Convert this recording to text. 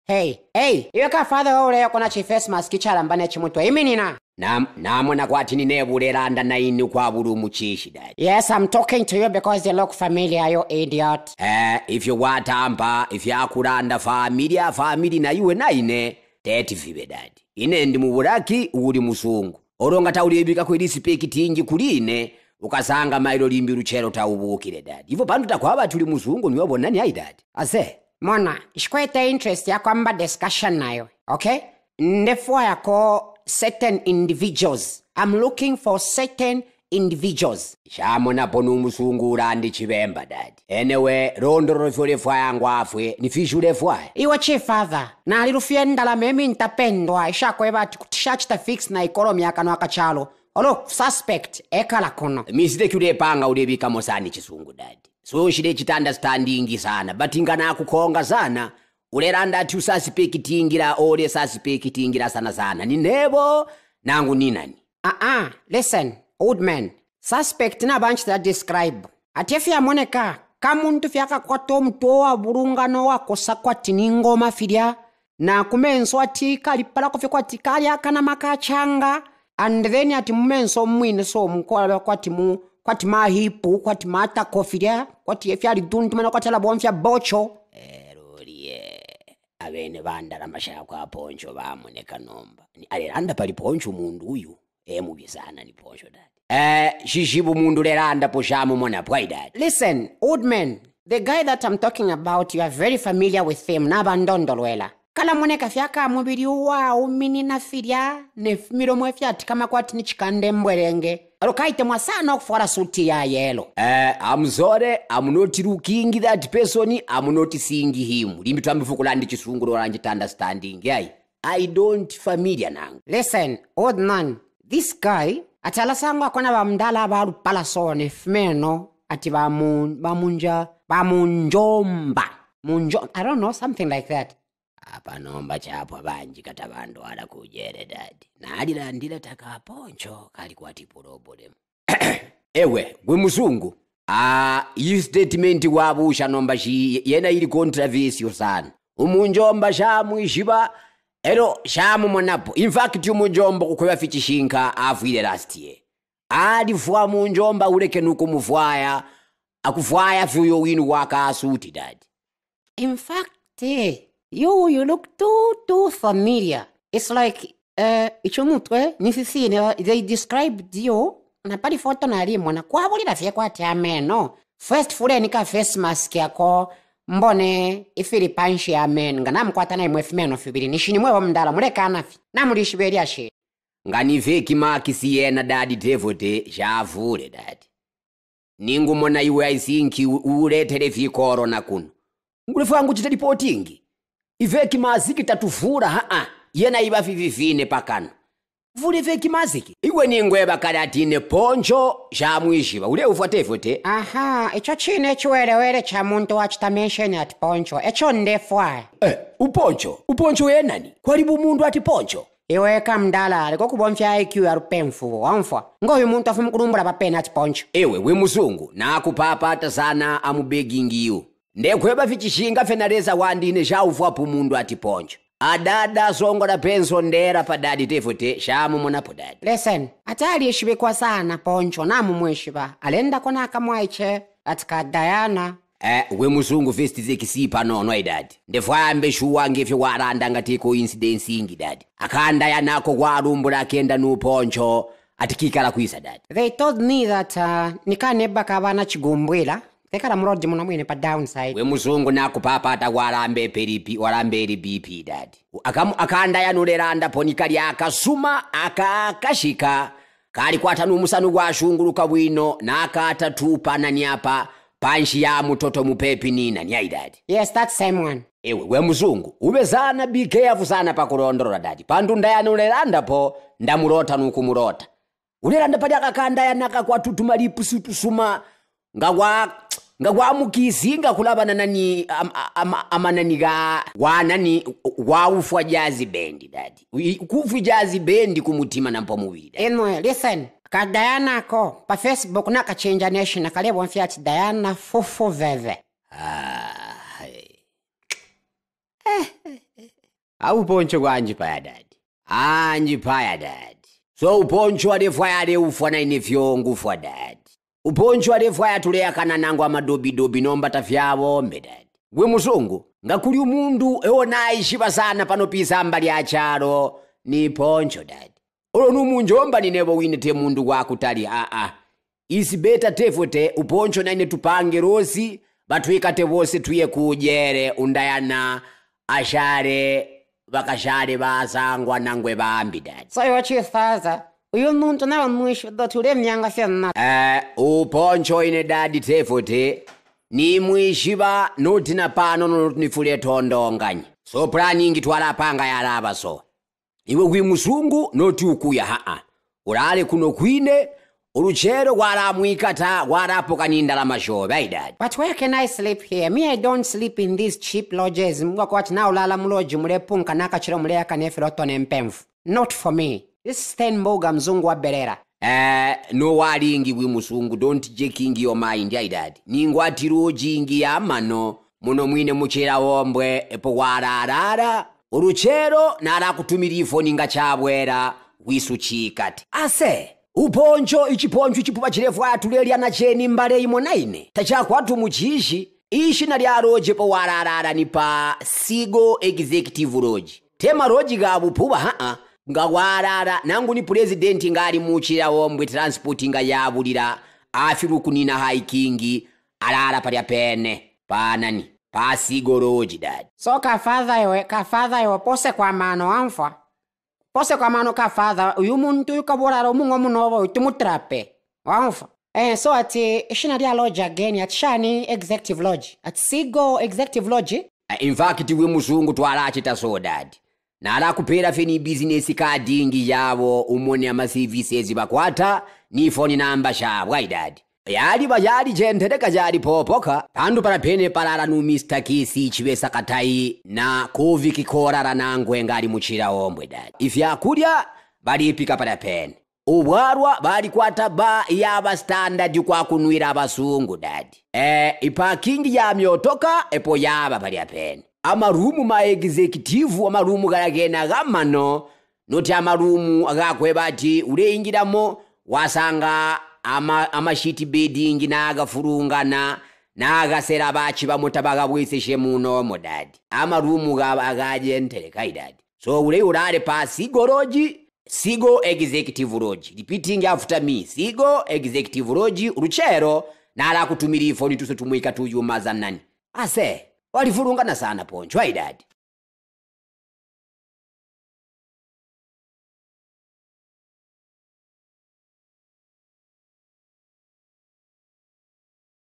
Hey, iwe ka father ule yako na face mask kichala mbane chimuto. Imi nina. Namona kwati ninebulelanda na ini kwa bulu muchishi dad. Yes, I'm talking to you because you look familiar, you idiot. If you watamba, if you akulanda family na iwe na ine, teti vibe dad. Ine ndi mubulaki uli musungu. Olonga taulibika kweli speki tingi kuline, ukasanga mailo limbi luchero taubukile dad. Hivyo pandu takwaba tuli musungu niwabo nani hai dad. Ase. Mona, ishkwete interest ya kwamba discussion nayo, okay? Ndefua yako certain individuals. I'm looking for certain individuals. Shamona ponu musungu urandi chibemba dad. Anyway, rondoro fyole fwa yangu afwe, nifishure fwa. Iwe chief father, na alirufia ndala memi ntapendwa, ishako eba kutishachi fix na ikolomi ya kano wakachalo. Olo, suspect, eka la kono. Miside kule panga ulebika mosani chisungu dad. So shide chitanda standingi sana, batingana kukonga sana. Uleranda ati usasipekitingira, ole sasipekitingira sana. Ni nebo, nangu ninani. Listen, old man. Suspect na bunch that describe. Ati ya moneka, kamuntu fyaka kwa tomtoa burungano wako sakwa tiningoma fidia. Na kumenso ati kalipala kufya kwa tikali akana makachanga. And then ati mumenso mwine so mkola kwa timu. Kwa tima hipu, kwa tima ata kofidia. Kwa tifya liduntu mena kwa tala bonfya bocho. Abene bandara mashaya kwa poncho bamuneka nomba. Aliranda pali poncho mundu uyu. Mubisana ni poncho dad. Shishibu mundu leranda poshamu mwana pwai dad. Listen, old man. The guy that I'm talking about, you are very familiar with him. Nabandondolwela. Kala moneka fyaka mubiri uwa umini na firia. Nefumiro mwefyati kama kwa tini chikande mbwerenge. Alukaite mwasana okufwara suti ya yellow. I'm sorry, I'm not looking that person, I'm not seeing him. Limbitu ambifukulandi chisunguro oranjita understanding. I don't familiar nang. Listen, old man, this guy, atala sangu akona bamdala baru palasone fmeno, ati bamunjomba. I don't know, something like that. Apa nomba chapo banji katabando ala kujere dadi. Na adila ndila taka poncho kalikuwa tipurobo demu. Ewe, gwe musungu. Hii statement wabusha nomba shi yena ili controversial sana. Umunjomba shamu ishiba. Ero shamu mwanapo. In fact umunjomba kukwewa fichishinka afuile last year. Adifua munjomba uleke nuku mufwaya. Akufwaya fiyo winu waka asuti dadi. In fact, you look too familiar. It's like, ichomutwe, nisisine, they described you, na pali foto na limo, na kwa wuli rafia kwa tiameno. First fule nika face mask yako, mbone, ifili panshi ya men, nga namkwata na imwefimeno fibili, nishini mwewa mdala, muleka anafi, na mulishibeli ya shi. Nga nifeki maki siyena dadi tevote, shavule dadi. Ningu mona iwe aisinki ule telefi korona kunu. Ngulefu wangu chita reportingi. Iveki maziki tatufura yena iba fifine pakano. Vule veki maziki. Iwe ningwe bakaratine poncho shamwishiba. Ule ufuatefote. Echo chine chuwelewele cha muntu wachita mention ati poncho. Echo ndefwa. Uponcho. Uponcho yenani? Kwaribu mundu ati poncho. Iwe kamdala, liko kubonfya IQ ya rupemfu, wamfwa. Ngo yu muntu afumu kurumbula papena ati poncho. Ewe, we musungu, na kupapata sana amubegingi yu. Ndekweba fichishinga fenareza wandine shaufuapu mundu ati poncho. Adada songo na penso ndera pa dadi tefote, shamu mwana po dadi. Listen, atali yeshibe kwa sana poncho na mumweshiba. Alenda kona akamwaiche, atika Diana. We musungu festi zekisipa nono dadi. Ndefwambe shuwange fyo waranda ngati coincidence ingi dadi. Akanda ya nako warumbula kenda nu poncho, atikika la kuisa dadi. They told me that nikaneba kabana chigumbwila. Tekala mrodi muna mwine pa downside. We musungu naku papata warambe peripi, warambe BP dadi. Akanda ya nuleranda ponikali akasuma, akashika. Kali kwa tanu musanu wa shunguru kawino, na akata tupa na nyapa, panshi ya mutoto mupepi nina, nyai dadi. Yes, that same one. Ewe, we musungu, ubezana be careful sana pa kurondora dadi. Pandunda ya nuleranda po, ndamurota nukumurota. Uleranda pa akakanda ya naka kwa tutumalipu sutusuma, ngagwa mukisinga kulabana nani amananiga wanani waufwa jazi bendi dadi. Kufu jazi bendi kumutima na mpo mubili dadi. Anyway, listen. Ka Diana ko pa Facebook naka change nation nakalebo mfiati Diana fufu veve. Au poncho kwa anjipaya dadi. Anjipaya dadi. So uponcho adefwaya adeufwana inefyongu fwa dadi. Uponcho adefwaya tulea kana nangu amadobi nomba tafyavo mbe dadi. Gwe muzungu, ngakuli umundu eona ishiba sana panopisa mbali acharo ni poncho dadi. Olo numunjomba ninebo winete mundu wakutali Isi beta tefote uponcho naine tupange rosi batwikate vose tuye kujere undayana ashare bakashare basangwa nangwe bambi dadi. So yochifaza uyu muntu nawe mwisho dotule myanga fyana. Uponcho ine dadi tefote ni mwishiba notina pano notnifule tondonganya. So planning twala panga yaraba so. Iwe gwi musungu noti ukuya Urale kuno kwine uruchero waramwikata warapo kaninda la mashobe dad. But where can I sleep here? Me, I don't sleep in these cheap lodges. Mwakwati na ulala muloji mulepunka nakachiro muleka nefiroto mpemfu. Not for me. This is 10 mboga mzungu wa berera. No waringi wi musungu, don't jeking your mind dad. Ningwati rojingi ya mano muno mwine muchera wombwe epo wararara uruchero nara kutumiri ifoni nga chabwera wisuchikati. Ase uponcho ichiponcho chipupa chirefu atulelia na cheni mbale imonaine tachakwa tumuchishi ishi na lyaroje po wararara ni pa Sigo Executive Lodge. Tema roji gabu puba nga warara nangu ni presidenti ngali muchira wombwe transporti nga yabulira afiru kunina hikingi alala palya pene panani pa Sigo Lodge dad. So kafadha iwe pose kwa mano amfa. Pose kwa mano kafadha uyu muntu yukaborara umungo munobo utumutrape. Amfa. So ati ishina dia lodge again at Shani Executive Lodge. At Sigo Executive Lodge. In fact we musungu twalachita so dad. Nala kupera feni business cardingi yabo umone ama services bakwata ni phone number shabwa dad. Yali bayali jentereka jali popoka pandu para pene parara nu Mr. Kisi chibesa katai na kovi kikorara nangwe ngali muchira ombwe dad. Ifya kulya bali pika para pene ubwarwa bali kwata ba yaba standard kwa kunwira abasungu dad. Iparking ya myotoka epo yaba bali pene amarumu ma executive amarumu galagena gamano noti amarumu agakwebati ulengiramo wasanga amashiti bedding nagafurungana nagasera bachi bamutabaga bwiseshe muno modad amarumu agajentereka dad. So ule urare pa Sigo Lodge, Sigo Executive Lodge. Repeating after me, Sigo Executive Lodge uruchero nala kutumiri phone tuse tumwika tuyuma zanani. Ase walifurungana sana poncho dad.